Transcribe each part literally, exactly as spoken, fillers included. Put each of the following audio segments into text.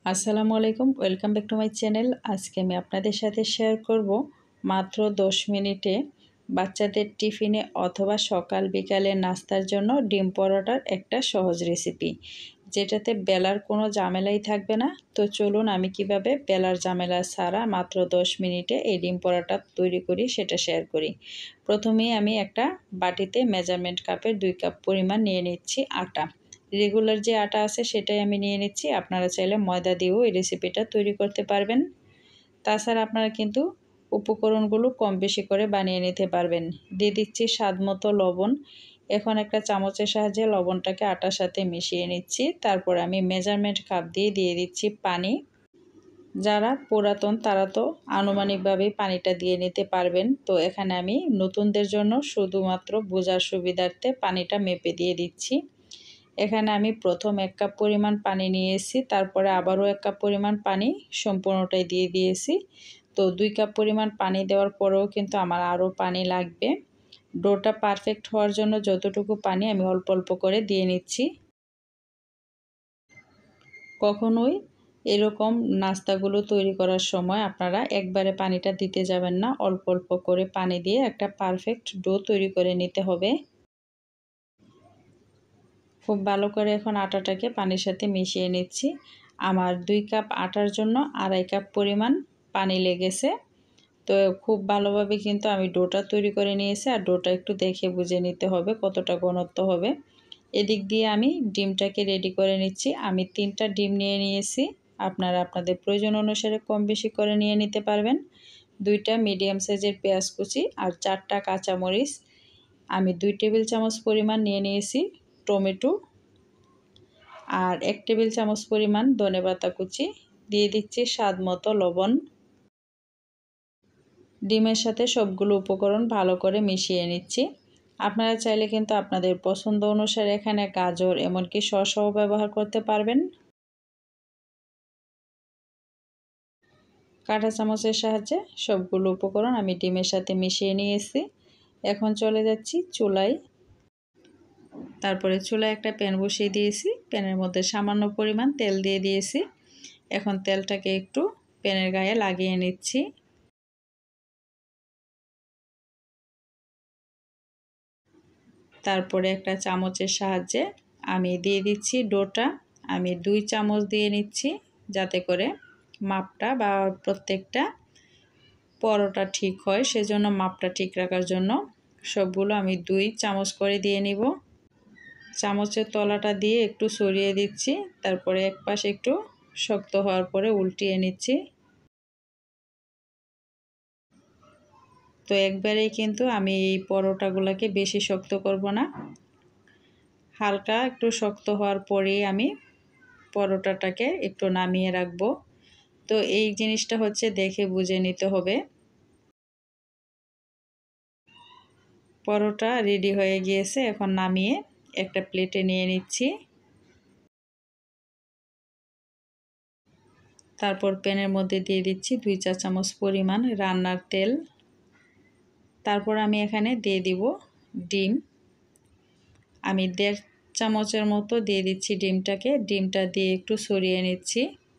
আসসালামু আলাইকুম, welcome back to my channel. আজকে আমি আপনাদের সাথে শেয়ার করব মাত্র দশ মিনিটে বাচ্চাদের টিফিনে অথবা সকাল বিকালে নাস্তার জন্য ডিম পরোটার একটা সহজ রেসিপি, যেটাতে বেলার কোনো ঝামেলাই থাকবে না। তো চলুন আমি কিভাবে বেলার ঝামেলা ছাড়া মাত্র দশ মিনিটে এই ডিম পরোটা তৈরি করি সেটা শেয়ার করি। প্রথমেই আমি একটা বাটিতে মেজারমেন্ট কাপের দুই কাপ পরিমাণ নিয়ে নিচ্ছি আটা। রেগুলার যে আটা আছে সেটাই আমি নিয়ে নিচ্ছি। আপনারা চাইলে ময়দা দিয়েও এই রেসিপিটা তৈরি করতে পারবেন। তাছাড়া আপনারা কিন্তু উপকরণগুলো কম বেশি করে বানিয়ে নিতে পারবেন। দিয়ে দিচ্ছি স্বাদ মতো লবণ। এখন একটা চামচের সাহায্যে লবণটাকে আটার সাথে মিশিয়ে নিচ্ছি। তারপর আমি মেজারমেন্ট কাপ দিয়ে দিয়ে দিচ্ছি পানি। যারা পুরাতন তারা তো আনুমানিকভাবেই পানিটা দিয়ে নিতে পারবেন। তো এখানে আমি নতুনদের জন্য শুধুমাত্র বোঝার সুবিধার্থে পানিটা মেপে দিয়ে দিচ্ছি। এখানে আমি প্রথম এক কাপ পরিমাণ পানি নিয়েছি, তারপরে আবারও এক কাপ পরিমাণ পানি সম্পূর্ণটাই দিয়ে দিয়েছি। তো দুই কাপ পরিমাণ পানি দেওয়ার পরেও কিন্তু আমার আরও পানি লাগবে। ডোটা পারফেক্ট হওয়ার জন্য যতটুকু পানি আমি অল্প অল্প করে দিয়ে নিচ্ছি। কখনোই এরকম নাস্তাগুলো তৈরি করার সময় আপনারা একবারে পানিটা দিতে যাবেন না, অল্প অল্প করে পানি দিয়ে একটা পারফেক্ট ডো তৈরি করে নিতে হবে। খুব ভালো করে এখন আটাটাকে পানির সাথে মিশিয়ে নিচ্ছি। আমার দুই কাপ আটার জন্য আড়াই কাপ পরিমাণ পানি লেগেছে। তো খুব ভালোভাবে কিন্তু আমি ডোটা তৈরি করে নিয়েছি। আর ডোটা একটু দেখে বুঝে নিতে হবে কতটা ঘনত্ব হবে। এদিক দিয়ে আমি ডিমটাকে রেডি করে নিচ্ছি। আমি তিনটা ডিম নিয়ে নিয়েছি। আপনারা আপনাদের প্রয়োজন অনুসারে কম বেশি করে নিয়ে নিতে পারবেন। দুইটা মিডিয়াম সাইজের পেঁয়াজ কুচি আর চারটা কাঁচামরিচ আমি দুই টেবিল চামচ পরিমাণ নিয়ে নিয়েছি। টমেটো আর এক টেবিল চামচ পরিমাণ ধনেপাতা কুচি দিয়ে দিচ্ছি। স্বাদ মতো লবণ। ডিমের সাথে সবগুলো উপকরণ ভালো করে মিশিয়ে নিচ্ছি। আপনারা চাইলে কিন্তু আপনাদের পছন্দ অনুসারে এখানে গাজর এমনকি শসাও ব্যবহার করতে পারবেন। কাঁটা চামচের সাহায্যে সবগুলো উপকরণ আমি ডিমের সাথে মিশিয়ে নিয়েছি। এখন চলে যাচ্ছি চুলায়। তারপরে চুলায় একটা প্যান বসিয়ে দিয়েছি। প্যানের মধ্যে সামান্য পরিমাণ তেল দিয়ে দিয়েছি। এখন তেলটাকে একটু প্যানের গায়ে লাগিয়ে নিচ্ছি। তারপরে একটা চামচের সাহায্যে আমি দিয়ে দিচ্ছি ডোটা। আমি দুই চামচ দিয়ে নিচ্ছি, যাতে করে মাপটা বা প্রত্যেকটা পরোটা ঠিক হয়। সেজন্য মাপটা ঠিক রাখার জন্য সবগুলো আমি দুই চামচ করে দিয়ে নিব। চামচের তলাটা দিয়ে একটু সরিয়ে দিচ্ছি। তারপরে এক পাশে একটু শক্ত হওয়ার পরে উল্টিয়ে নিচ্ছি। তো একবারেই কিন্তু আমি এই পরোটাগুলোকে বেশি শক্ত করব না। হালকা একটু শক্ত হওয়ার পরেই আমি পরোটাটাকে একটু নামিয়ে রাখব। তো এই জিনিসটা হচ্ছে দেখে বুঝে নিতে হবে। পরোটা রেডি হয়ে গিয়েছে। এখন নামিয়ে একটা প্লেটে নিয়ে নিচ্ছি। তারপর প্যানের মধ্যে দিয়ে দিচ্ছি দুই চা চামচ পরিমাণ রান্নার তেল। তারপর আমি এখানে দিয়ে দিব ডিম। আমি দেড় চামচের মতো দিয়ে দিচ্ছি ডিমটাকে। ডিমটা দিয়ে একটু সরিয়ে নিচ্ছি।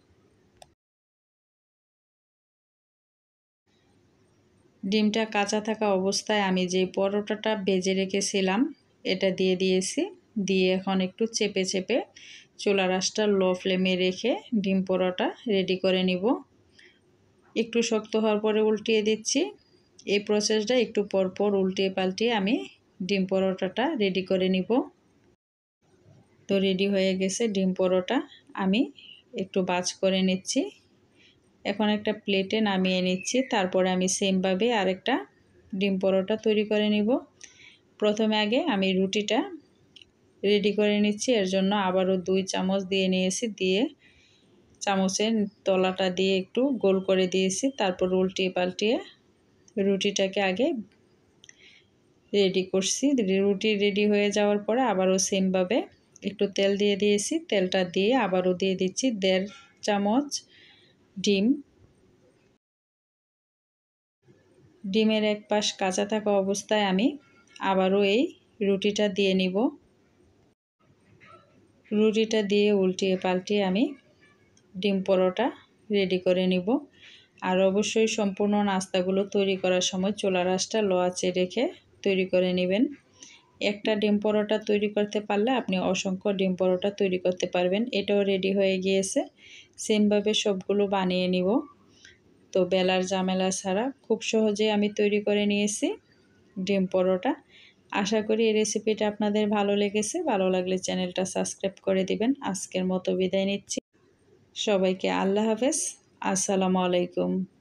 ডিমটা কাঁচা থাকা অবস্থায় আমি যে পরোটাটা ভেজে রেখেছিলাম এটা দিয়ে দিয়েছি। দিয়ে এখন একটু চেপে চেপে চুলার আঁচটা লো ফ্লেমে রেখে ডিম পরোটা রেডি করে নিব। একটু শক্ত হওয়ার পরে উল্টিয়ে দিচ্ছি। এই প্রসেসটা একটু পর পর উল্টিয়ে পাল্টিয়ে আমি ডিম পরোটাটা রেডি করে নিব। তো রেডি হয়ে গেছে ডিম পরোটা। আমি একটু ভাঁজ করে নিচ্ছি। এখন একটা প্লেটে নামিয়ে নিচ্ছি। তারপরে আমি সেমভাবে আরেকটা ডিম পরোটা তৈরি করে নিব। প্রথমে আগে আমি রুটিটা রেডি করে নিচ্ছি। এর জন্য আবারও দুই চামচ দিয়ে নিয়েছি। দিয়ে চামচের তলাটা দিয়ে একটু গোল করে দিয়েছি। তারপর উল্টিয়ে পাল্টিয়ে রুটিটাকে আগে রেডি করছি। রুটি রেডি হয়ে যাওয়ার পরে আবারও সেমভাবে একটু তেল দিয়ে দিয়েছি। তেলটা দিয়ে আবারও দিয়ে দিচ্ছি দেড় চামচ ডিম। ডিমের এক পাশ কাঁচা থাকা অবস্থায় আমি আবারও এই রুটিটা দিয়ে নিব। রুটিটা দিয়ে উল্টিয়ে পাল্টিয়ে আমি ডিম পরোটা রেডি করে নিব। আর অবশ্যই সম্পূর্ণ নাস্তাগুলো তৈরি করার সময় চুলার আঁচটা লো আঁচে রেখে তৈরি করে নেবেন। একটা ডিম পরোটা তৈরি করতে পারলে আপনি অসংখ্য ডিম পরোটা তৈরি করতে পারবেন। এটাও রেডি হয়ে গিয়েছে। সেমভাবে সবগুলো বানিয়ে নিব। তো বেলার ঝামেলা ছাড়া খুব সহজে আমি তৈরি করে নিয়েছি ডিম পরোটা। আশা করি এই রেসিপিটা আপনাদের ভালো লেগেছে। ভালো লাগলে চ্যানেলটা সাবস্ক্রাইব করে দিবেন। আজকের মতো বিদায় নিচ্ছি। সবাইকে আল্লাহ হাফেজ। আসসালামু আলাইকুম।